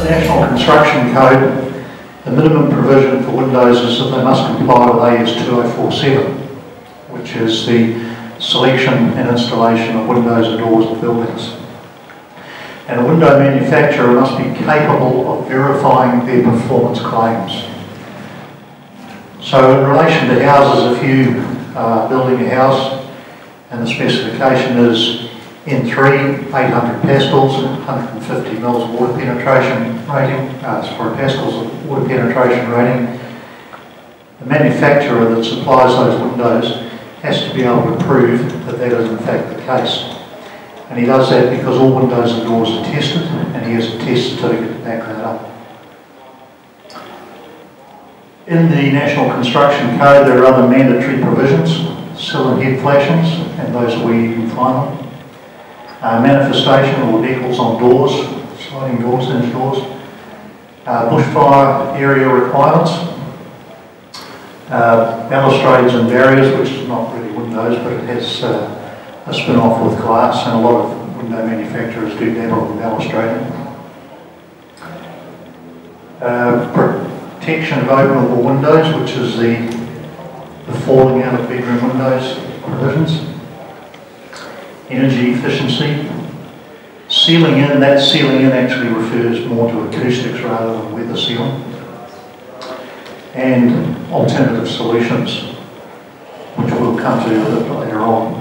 National Construction Code, the minimum provision for windows is that they must comply with AS 2047, which is the selection and installation of windows and doors in buildings. And a window manufacturer must be capable of verifying their performance claims. So in relation to houses, if you are building a house and the specification is N3, 800 pascals, 150 mils of water penetration rating, pascals of water penetration rating, the manufacturer that supplies those windows has to be able to prove that that is in fact the case. And he does that because all windows and doors are tested, and he has a test certificate to back that up. In the National Construction Code, there are other mandatory provisions, sill and head flashings, and those are where you can find them. Manifestation or decals on doors, sliding doors, hinge doors. Bushfire area requirements. Balustrades and barriers, which is not really windows, but it has a spin-off with glass, and a lot of window manufacturers do dabble in balustrading. Protection of openable windows, which is the falling out of bedroom windows provisions. Energy efficiency. Sealing in, that sealing in actually refers more to acoustics rather than weather sealing. And alternative solutions, which we'll come to a bit later on.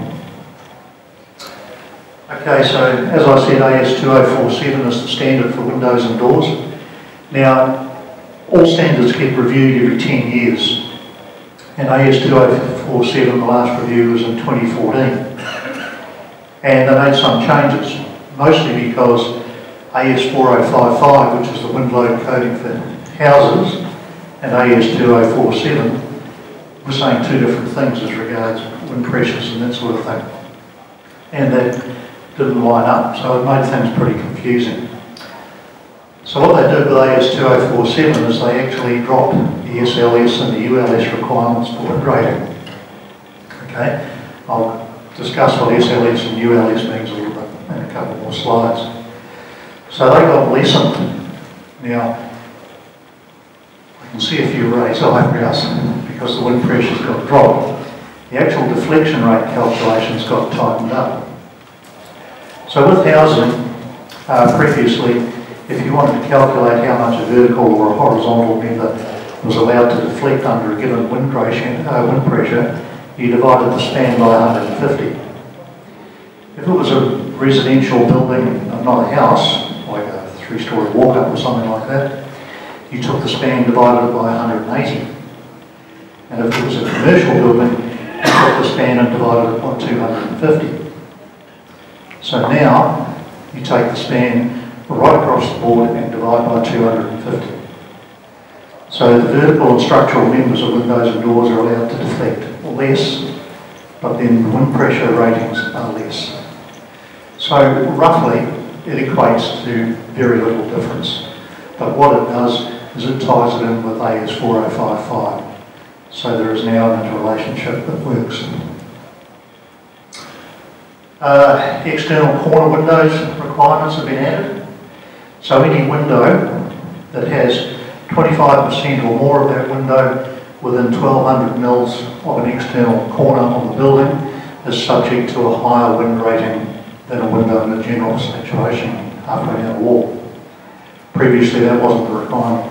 Okay, so as I said, AS 2047 is the standard for windows and doors. Now, all standards get reviewed every 10 years. And AS 2047, the last review was in 2014. And they made some changes, mostly because AS 4055, which is the wind load coding for houses, and AS 2047 were saying two different things as regards wind pressures and that sort of thing. And that didn't line up, so it made things pretty confusing. So what they did with AS 2047 is they actually dropped the SLS and the ULS requirements for wind rating. Okay, I'll discuss what SLS and ULS means a little bit in a couple more slides. So they got lessened. Now, I can see a few raised eyebrows because the wind pressure's got dropped. The actual deflection rate calculations got tightened up. So with housing, previously, if you wanted to calculate how much a vertical or a horizontal member was allowed to deflect under a given wind pressure, you divided the span by 150. If it was a residential building, not a house, like a 3-storey walk-up or something like that, you took the span, divided it by 180. And if it was a commercial building, you took the span and divided it by 250. So now, you take the span right across the board and divide by 250. So the vertical and structural members of windows and doors are allowed to deflect less, but then the wind pressure ratings are less. So roughly, it equates to very little difference. But what it does is it ties it in with AS 4055. So there is now an interrelationship that works. External corner windows requirements have been added. So any window that has 25% or more of that window within 1200 mils of an external corner on the building is subject to a higher wind rating than a window in a general situation halfway down a wall. Previously that wasn't the requirement.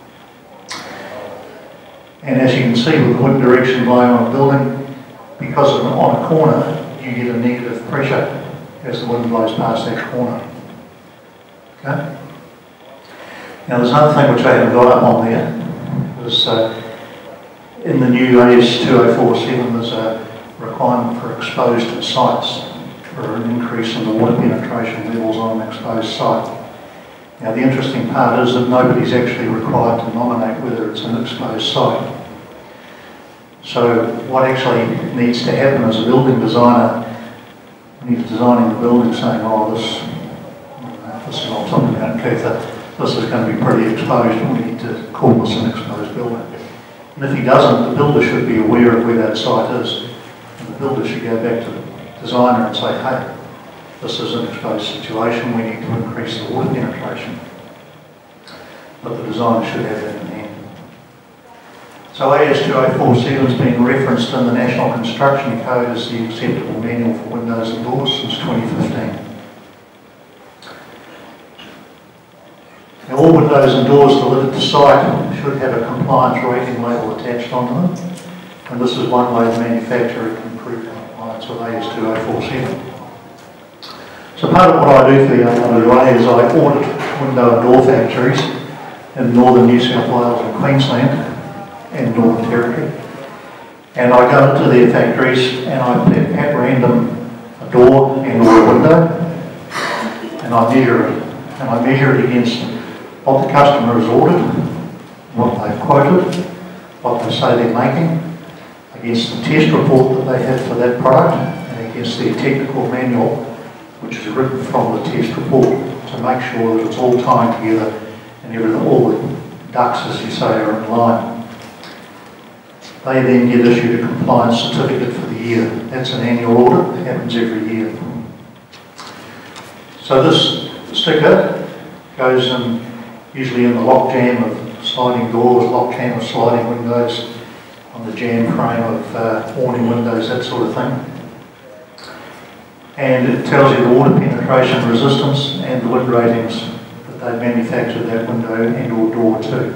And as you can see with the wind direction blowing on a building, because of on a corner, you get a negative pressure as the wind blows past that corner. Okay? Now there's another thing which I haven't got up on there, is in the new AS 2047 there's a requirement for exposed sites for an increase in the water penetration levels on an exposed site. Now the interesting part is that nobody's actually required to nominate whether it's an exposed site. So what actually needs to happen as a building designer, when you're designing the building saying, oh this is not something about Keitha, this is going to be pretty exposed and we need to call this an exposed building. And if he doesn't, the builder should be aware of where that site is. And the builder should go back to the designer and say, hey, this is an exposed situation, we need to increase the water penetration. but the designer should have that in hand. So AS2047 has been referenced in the National Construction Code as the acceptable manual for windows and doors since 2015. Now, all windows and doors delivered to site should have a compliance rating label attached onto them, and this is one way the manufacturer can prove compliance with AS2047. So part of what I do for the AWA is I audit window and door factories in northern New South Wales and Queensland and Northern Territory, and I go into their factories and I pick at random a door and or a window, and I measure it, and I measure it against what the customer has ordered, what they've quoted, what they say they're making, against the test report that they have for that product, and against their technical manual, which is written from the test report, to make sure that it's all tying together and everything, all the ducks, as you say, are in line. They then get issued a compliance certificate for the year. That's an annual audit that happens every year. So this sticker goes in, usually in the lock jamb of sliding doors, lock jamb of sliding windows, on the jamb frame of awning windows, that sort of thing. And it tells you the water penetration resistance and the wind ratings that they've manufactured that window and or door to.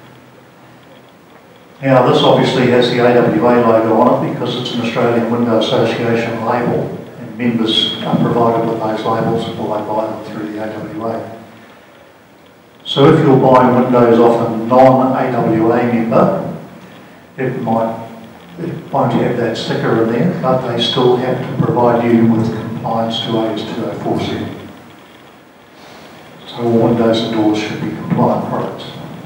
Now this obviously has the AWA logo on it because it's an Australian Window Association label, and members are provided with those labels or they buy them through the AWA. So if you're buying windows off a non-AWA member, it won't have that sticker in there, but they still have to provide you with compliance to AS2047. So all windows and doors should be compliant products.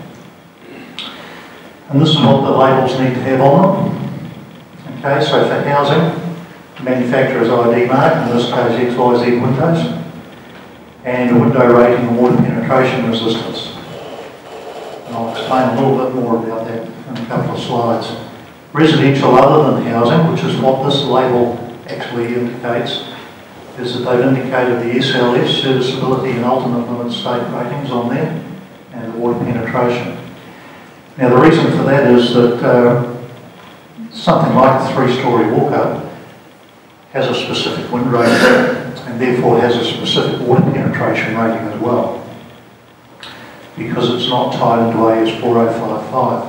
And this is what the labels need to have on them. Okay, so for housing, manufacturer's ID mark, in this case XYZ windows, and a window rating and water penetration resistance. And I'll explain a little bit more about that in a couple of slides. Residential other than housing, which is what this label actually indicates, is that they've indicated the SLS, serviceability and ultimate limit state ratings on there, and the water penetration. Now the reason for that is that something like a 3-storey walk-up has a specific wind rating and therefore has a specific water penetration rating as well, because it's not tied into AS4055.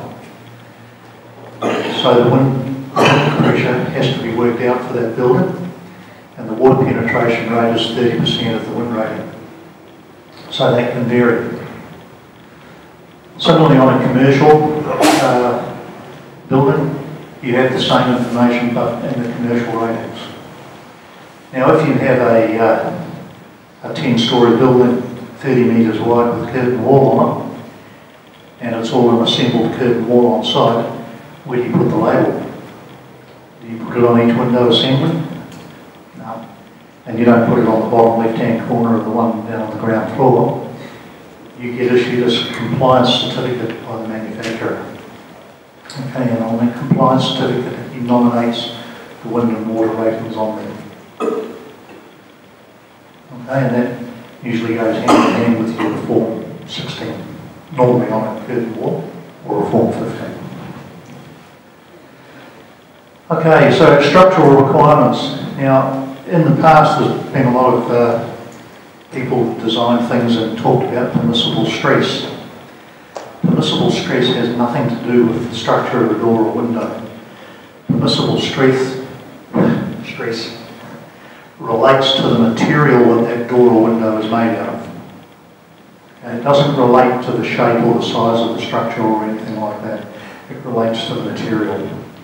So the wind pressure has to be worked out for that building, and the water penetration rate is 30% of the wind rating. So that can vary. Similarly, on a commercial building, you have the same information but in the commercial ratings. Now if you have a 10-storey building 30 metres wide with curtain wall on it, and it's all an assembled curtain wall on site, where do you put the label? Do you put it on each window assembly? No. And you don't put it on the bottom left-hand corner of the one down on the ground floor. You get issued a compliance certificate by the manufacturer. Okay, and on that compliance certificate, he nominates the wind and water ratings on there. Okay, and that usually goes hand in hand with your Form 16, normally on a curtain wall, or a Form 15. Okay, so structural requirements. Now, in the past, there's been a lot of people designed things and talked about permissible stress. Permissible stress has nothing to do with the structure of a door or window. Permissible stress relates to the material that that door or window is made out of. Okay, it doesn't relate to the shape or the size of the structure or anything like that. It relates to the material.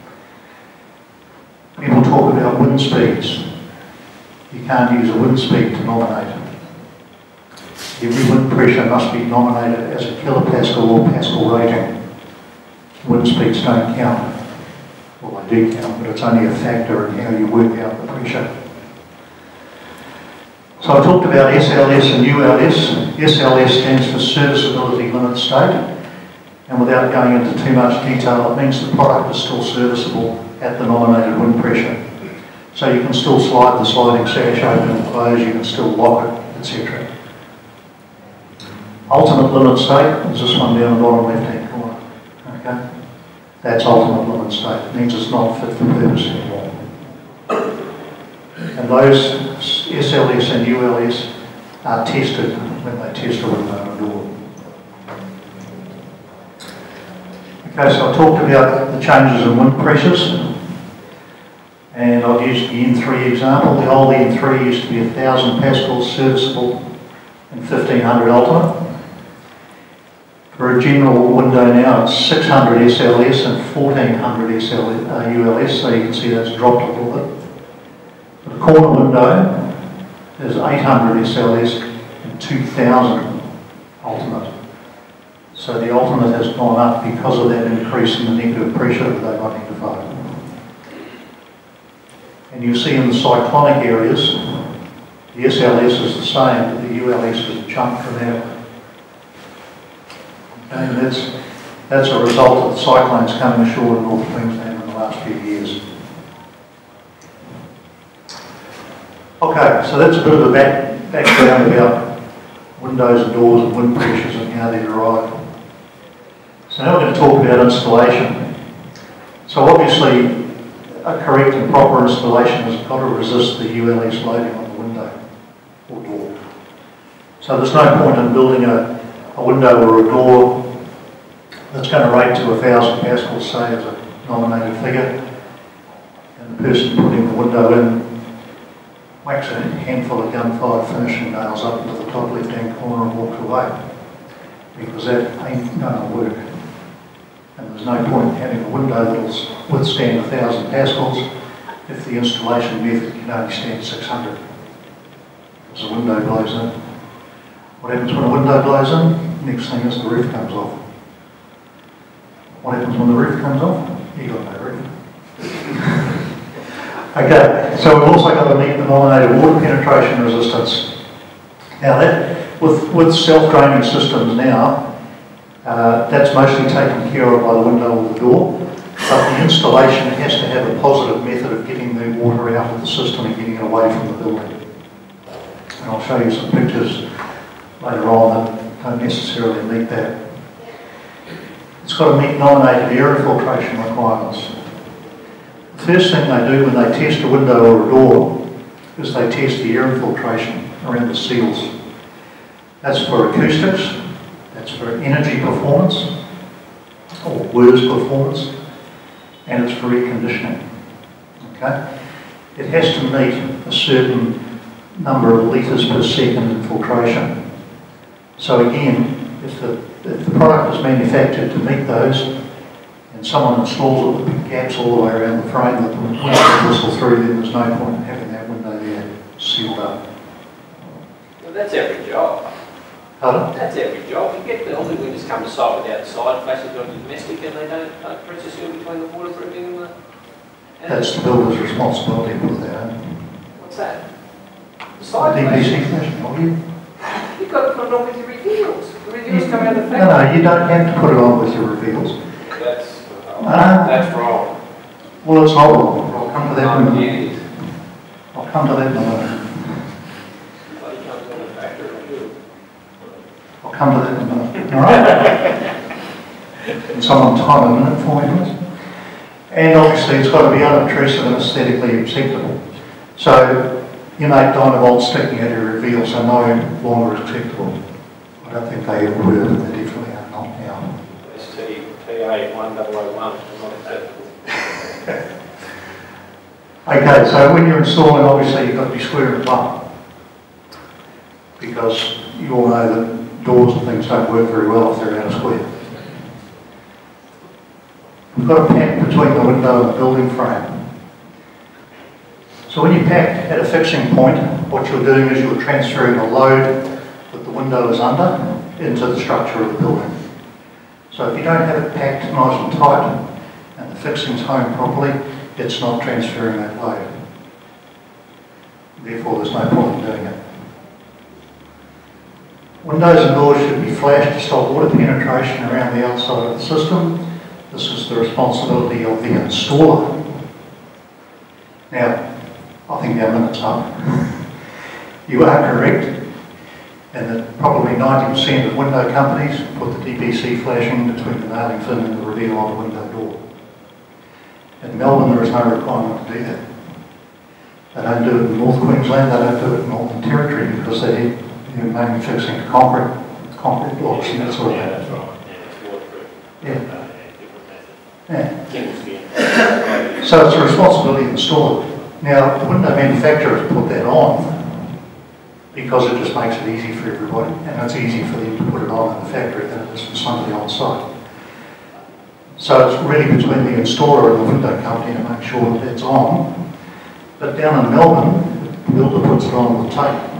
People talk about wind speeds. You can't use a wind speed to nominate it. Every wind pressure must be nominated as a kilopascal or pascal rating. Wind speeds don't count. Well, they do count, but it's only a factor in how you work out the pressure. So I talked about SLS and ULS. SLS stands for Serviceability Limit State. And without going into too much detail, it means the product is still serviceable at the nominated wind pressure. So you can still slide the sliding sash open and close, you can still lock it, etc. Ultimate limit state is this one down the bottom left-hand corner. Okay? That's ultimate limit state. It means it's not fit for purpose anymore. And those SLS and ULS are tested when they test a window and a door. Okay, so I talked about the changes in wind pressures, and I've used the M3 example. The old M3 used to be 1,000 pascals serviceable and 1,500 ultimate. For a general window now, it's 600 SLS and 1,400 ULS, so you can see that's dropped a little bit. For the corner window, there's 800 SLS and 2,000 ultimate. So the ultimate has gone up because of that increase in the negative pressure that they've identified. And you see in the cyclonic areas, the SLS is the same, but the ULS has jumped dramatically. Okay, and that's a result of the cyclones coming ashore in North Queensland in the last few years. Okay, so that's a bit of a background about windows and doors and wind pressures and how they're derived. So now we're going to talk about installation. So obviously, a correct and proper installation has got to resist the ULS loading on the window or door. So there's no point in building a window or a door that's going to rate to 1,000 pascals, say, as a nominated figure, and the person putting the window in whacks a handful of gunfire finishing nails up into the top left-hand corner and walks away, because that ain't going to work. And there's no point in having a window that will withstand 1,000 pascals if the installation method can only stand 600. As the window blows in. What happens when a window blows in? Next thing is the roof comes off. What happens when the roof comes off? You got no roof. Okay, so we've also got to meet the nominated water penetration resistance. Now that, with self-draining systems now, that's mostly taken care of by the window or the door, but the installation has to have a positive method of getting the water out of the system and getting it away from the building. And I'll show you some pictures later on that don't necessarily meet that. It's got to meet nominated air infiltration requirements. The first thing they do when they test a window or a door is they test the air infiltration around the seals. That's for acoustics, that's for energy performance, or words performance, and it's for air conditioning. Okay? It has to meet a certain number of litres per second infiltration. So again, if the product is manufactured to meet those, and someone installs it with gaps all the way around the frame that the wind can whistle through, then there's no point in having that window there sealed up. Well, that's every job. Pardon? That's every job. You get all the windows come to site without the side faces on domestic, and they don't pressure seal between the waterproofing and the... That's the builder's responsibility to put that in. What's that? The side DPC fashion, are you? You've got to put it on with your reveals. The reveals come out of the factory. No, you don't have to put it on with your reveals. That's wrong. Well, it's not wrong. I'll come to that in a minute. Yes. I'll come to that in a minute. I'll come to that in a minute. All right? Can someone time a minute for me, please? And obviously it's got to be unobtrusive and aesthetically acceptable. So you make dynavolts sticking out your reveals are no longer acceptable. I don't think they ever were, but they definitely are not now. ST-TA-1001 is not acceptable. Okay, so when you're installing, obviously you've got to be square and plumb, because you all know that doors and things don't work very well if they're out of square. We've got a pack between the window and the building frame. So when you pack at a fixing point, what you're doing is you're transferring the load that the window is under into the structure of the building. So if you don't have it packed nice and tight and the fixing's home properly, it's not transferring that load. Therefore, there's no point in doing it. Windows and doors should be flashed to stop water penetration around the outside of the system. This is the responsibility of the installer. Now, I think our minute's up. You are correct. and that probably 90% of window companies put the DPC flashing between the nailing fin and the reveal on the window door. In Melbourne, there is no requirement to do that. They don't do it in North Queensland, they don't do it in Northern Territory because they're mainly fixing concrete blocks and that sort of thing. That's right. Yeah, it's waterproof. Yeah. Different method. Yeah. So it's a responsibility of the installer. Now, the window manufacturers put that on because it just makes it easy for everybody, and it's easy for them to put it on in the factory than it is for somebody on site. So it's really between the installer and the window company to make sure that that's on. But down in Melbourne, the builder puts it on with tape.